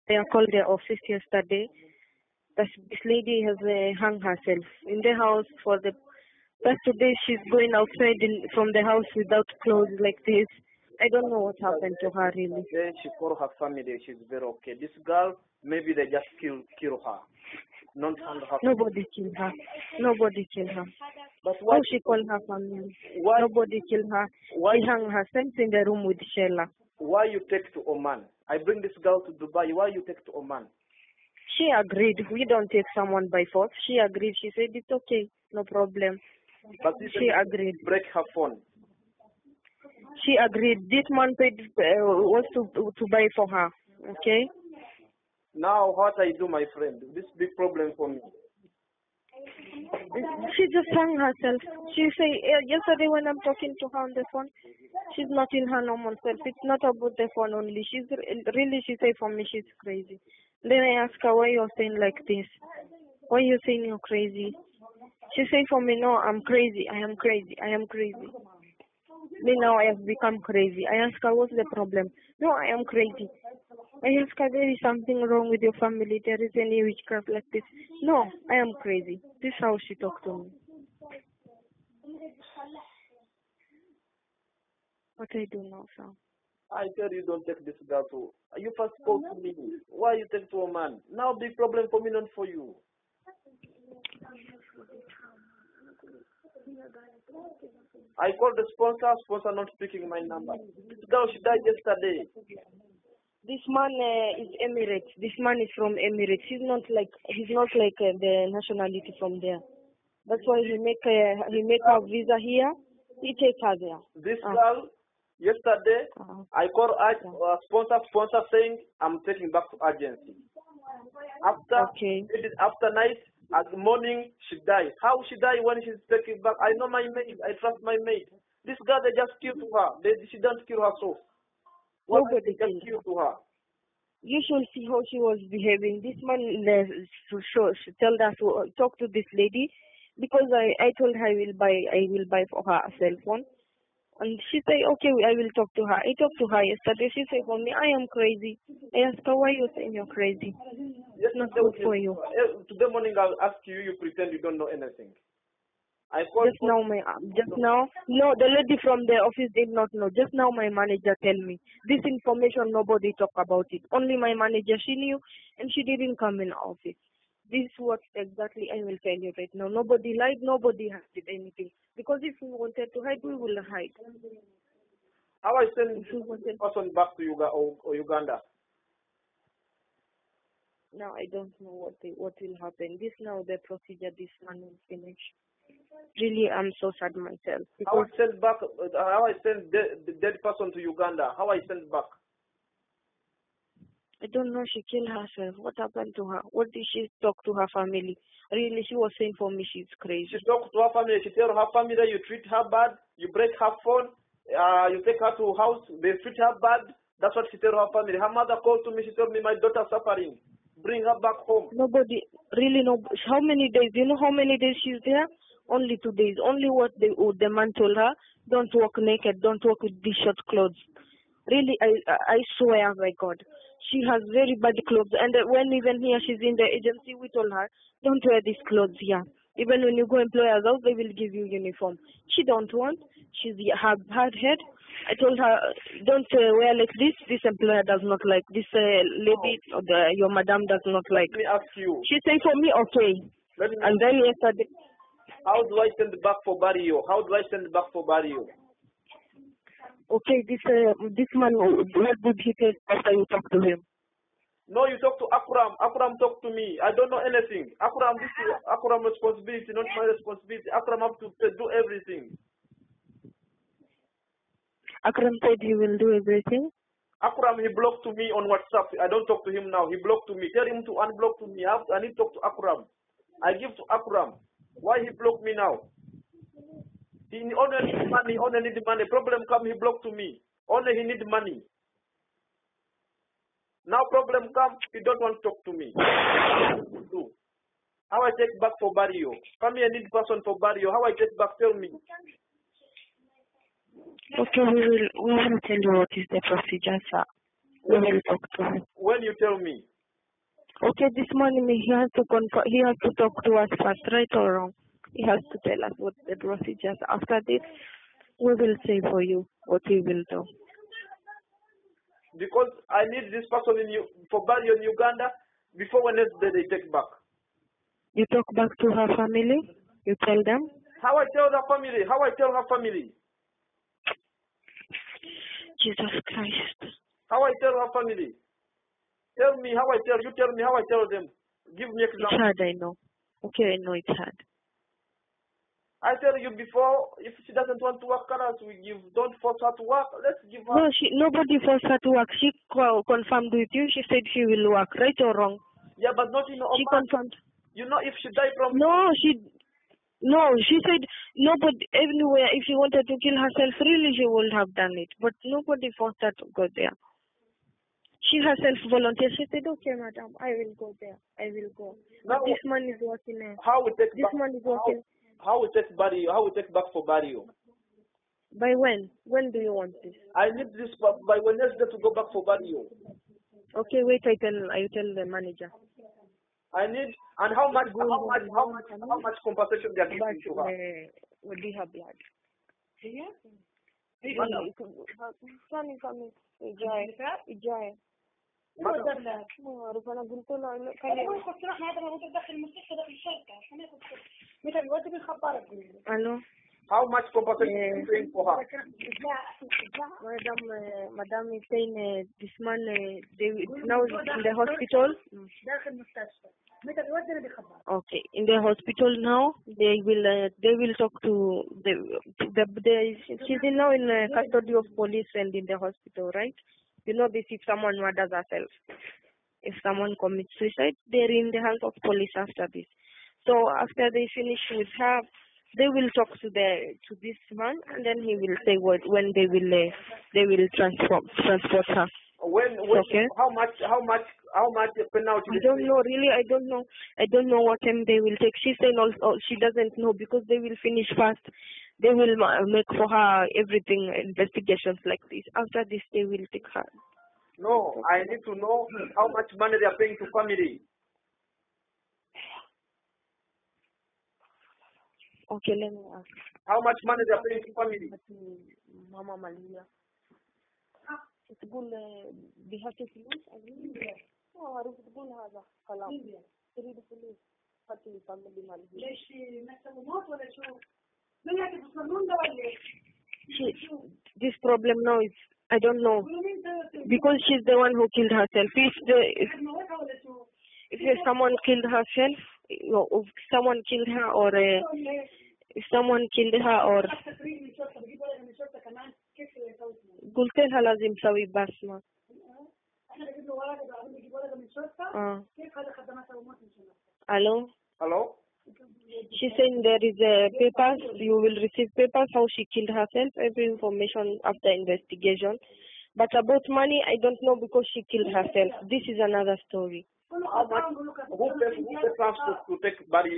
I called the office yesterday. This lady has hung herself in the house for the past 2 days. She's going outside from the house without clothes like this. I don't know what happened to her really. Then she called her family. She's very okay. This girl, maybe they just kill her. Not hang her. Nobody killed her. Nobody killed her. But why she called her family? Why? Nobody killed her. Why? She hung herself in the room with Sheila. Why you take to Oman? I bring this girl to Dubai. Why you take to Oman? She agreed. We don't take someone by force. She agreed. She said it's okay, no problem. But she agreed. Break her phone. She agreed. This man paid was to buy for her. Okay. Now what I do, my friend? This big problem for me. She just hung herself. She say yesterday when I'm talking to her on the phone, she's not in her normal self. It's not about the phone only. She's really, she say for me she's crazy. Then I ask her, why you're saying like this? Why you saying you're crazy? She say for me, no, I'm crazy. I am crazy. I am crazy. Me now I have become crazy. I ask her, what's the problem? No, I am crazy. I ask her, there is something wrong with your family. There is any witchcraft like this. No, I am crazy. This is how she talked to me. What I do now, sir? I tell you, don't take this girl to. You first spoke to me. Why you take to a man? Now big problem for me, not for you. I called the sponsor not picking my number. This girl, she died yesterday. This man is Emirates. This man is from Emirates. He's not like the nationality from there. That's why he make a visa here. He take her there. This girl, yesterday, I called sponsor saying I'm taking back to agency. After night, at the morning, she died. How she died when she's taking back? I know my mate. I trust my mate. This girl, they just killed her. She don't kill herself. Nobody just killed her. You should see how she was behaving. This man she told us to talk to this lady because I told her I will buy for her a cell phone. And she said, okay, I will talk to her. I talked to her yesterday. She said for me, I am crazy. I asked her, why you saying you're crazy? It's not good for you. Today morning I'll ask you, you pretend you don't know anything. No, the lady from the office did not know. Just now my manager tell me. This information, nobody talk about it. Only my manager, she knew, and she didn't come in office. This is what exactly I will tell you right now. Nobody lied, nobody hid anything. Because if we wanted to hide, we will hide. How I send this person back to Uganda? Now I don't know what will happen. This now the procedure, this one will finish. Really, I'm so sad myself. How I send the dead person to Uganda? How I send back? I don't know. She killed herself. What happened to her? What did she talk to her family? Really, she was saying for me she's crazy. She talked to her family. She tell her family that you treat her bad, you break her phone, you take her to house, they treat her bad. That's what she tell her family. Her mother called to me. She told me my daughter suffering. Bring her back home. Nobody really know how many days. You know how many days she's there? Only 2 days. Only what the man told her. Don't walk naked. Don't walk with these short clothes. Really, I swear by God. She has very bad clothes. And when even here she's in the agency, we told her, don't wear these clothes here. Even when you go employer's house, they will give you uniform. She don't want. She's her hard head. I told her, don't wear like this. This employer does not like. This lady, your madam does not like. Let me ask you. She said for me, okay. And then yesterday. How do I send back for Barrio? How do I send back for Barrio? Okay, this man, what did he tell after you talk to him? No, you talk to Akram. Akram talk to me. I don't know anything. Akram, this is Akram's responsibility, not my responsibility. Akram have to do everything. Akram said he will do everything? Akram, he blocked to me on WhatsApp. I don't talk to him now. He blocked to me. Tell him to unblock to me. I need to talk to Akram. I give to Akram. Why he blocked me now? He only need money. Only need money. Problem come, he blocked to me. Only he need money. Now problem come, he don't want to talk to me. How I take back for Barrio? Come here, need person for Barrio. How I take back? Tell me. Okay, we will tell you what is the procedure, sir. We will talk to him. When you tell me. Okay, this morning he has to confirm. He has to talk to us first, right or wrong. He has to tell us what the procedures. After this, we will say for you what he will do. Because I need this person for burial in Uganda before Wednesday they take back. You talk back to her family. You tell them. How I tell her family? How I tell her family? Jesus Christ. How I tell her family? Tell me how I tell you. Tell me how I tell them. Give me It's example. hard, I know. Okay, I know it's hard. I tell you before, if she doesn't want to work, us we give. Don't force her to work. Let's give her. No, nobody forced her to work. She confirmed with you. She said she will work, right or wrong? Yeah, but not in She Oman. confirmed. You know, if she die from. No, she said nobody everywhere. If she wanted to kill herself, really, she would have done it. But nobody forced her to go there. She herself volunteered. She said, "Okay, madam, I will go there. I will go." Now, This man is working. how we take This back? man is working. How we take burial? How we take back for burial? By when? When do you want this? I need this by Wednesday to go back for burial. Okay, wait. I tell the manager. I need, and how much compensation they are giving to her? Would be her blood. Madam. Hello. How much compensation are you paying for her? Madam is saying this man now in the hospital. Okay, in the hospital now they will talk to she's now in custody of police and in the hospital, right? You know this, if someone murders herself, if someone commits suicide, they're in the hands of police after this. So after they finish with her, they will talk to this man, and then he will say when they will transport her. When okay. How much penalty? I don't know, really. I don't know what time they will take. She's saying also she doesn't know because they will finish fast. They will make for her everything, investigations like this. After this, they will take her. No, I need to know how much money they are paying to family. Okay, let me ask. How much money they are paying to family? Mama Malia. تقول بهاتف فلوس عرفت تقول هذا كلام تريد فلوس هاتي فاميلي مالي ليش مثلا موت ولا شو لا يتصلون ده ولا this problem now is I don't know because she's the one who killed herself. If someone killed herself, if someone killed her or if someone killed her or قلت لها لازم تسوي بصمة. Hello? Hello? She's saying there is a papers, you will receive papers how she killed herself, every information after investigation. But about money, I don't know because she killed herself. This is another story. How much? Who pays transport to take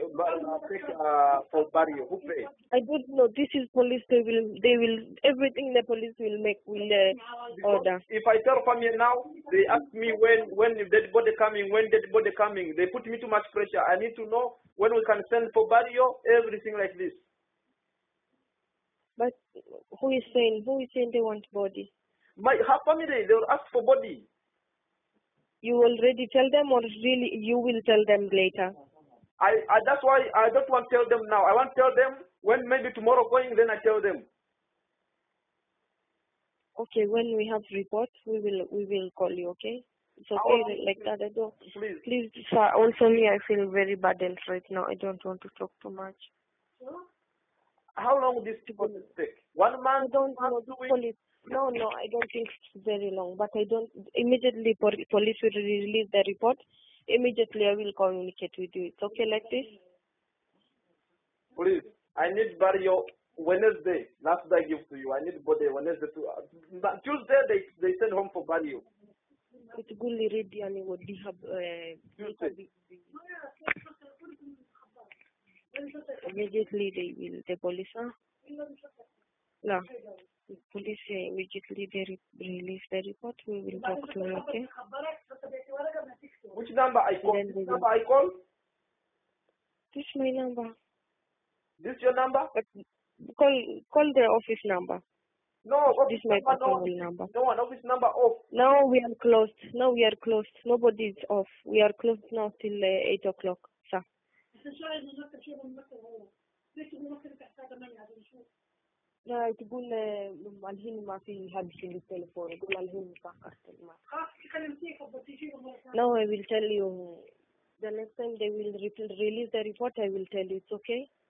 for burial? Who pays? I don't know. This is police. They will everything the police will order. If I tell family now, they ask me when dead body coming, when dead body coming. They put me too much pressure. I need to know when we can send for burial, everything like this. But who is saying they want body? Her family, they will ask for body. You already tell them, or really you will tell them later? That's why I don't want to tell them now. I want to tell them when maybe tomorrow going, then I tell them. Okay, when we have reports, we will call you. Okay, it's okay like that. I don't. Please, sir. Also, me, I feel very burdened right now. I don't want to talk too much. How long will this process take? 1 month? I don't know. Police. No, I don't think it's very long. But I don't. Immediately, police will release the report. Immediately, I will communicate with you. It's okay like this? Please, I need burial Wednesday. Last day I give to you. I need body Wednesday too. Tuesday they send home for burial. It's good ready and it would have immediately the police. No. The police immediately they release the report. We will talk to you, okay? Which number I call? Then This we number I call? This is my number. This your number? But call the office number. No, This office is my number, no. personal number. No, an office number off. Now we are closed. Now we are closed. Nobody is off. We are closed now till 8 o'clock, sir. لا تقول الحين ما في حد في التليفون يقول الحين متأخر ما. No, I will tell you. The next time they will release the report, I will tell you. It's okay?